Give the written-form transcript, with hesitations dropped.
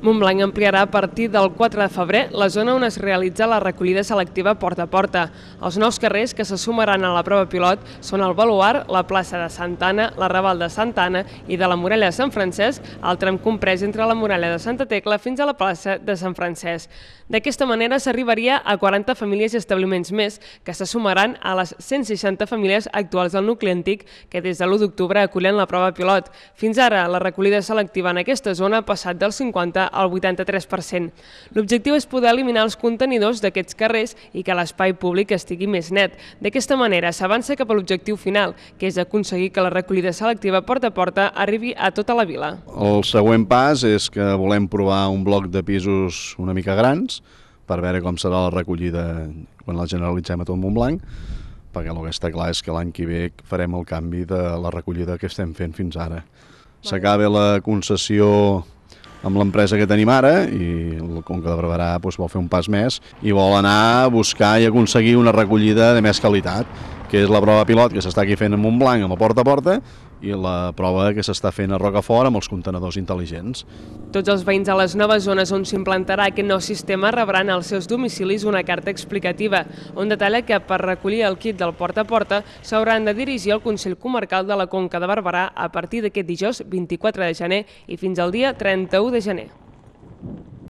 Montblanc ampliarà a partir del 4 de febrer la zona on es realitza la recollida selectiva porta a porta. Els nous carrers que se sumaran a la prova pilot són el Baluard, la plaça de Santa Anna, la Raval de Santa Anna i de la Muralla de Sant Francesc, el tram comprès entre la Muralla de Santa Tecla fins a la plaça de Sant Francesc. D'aquesta manera s'arribaria a 40 famílies i establiments més que se sumaran a les 160 famílies actuals del nucli antic que des de l'1 d'octubre acullen la prova pilot. Fins ara, la recollida selectiva en aquesta zona ha passat del 50 al 83%. L'objectiu és poder eliminar els contenidors d'aquests carrers i que l'espai públic estigui més net. D'aquesta manera s'avança cap a l'objectiu final, que és aconseguir que la recollida selectiva porta a porta arribi a tota la vila. El següent pas és que volem provar un bloc de pisos una mica grans per veure com serà la recollida quan la generalitzem a tot Montblanc, perquè el que està clar és que l'any que ve farem el canvi de la recollida que estem fent fins ara. S'acaba la concessió amb l'empresa que tenim ara i el Conca de Barberà vol fer un pas més i vol anar a buscar i aconseguir una recollida de més qualitat, que és la prova pilot que s'està aquí fent a Montblanc amb el porta a porta i la prova que s'està fent a Rocafort amb els contenedors intel·ligents. Tots els veïns a les noves zones on s'implantarà aquest nou sistema rebran als seus domicilis una carta explicativa, on detalla que per recollir el kit del porta a porta s'hauran de dirigir al Consell Comarcal de la Conca de Barberà a partir d'aquest dijous 24 de gener i fins al dia 31 de gener.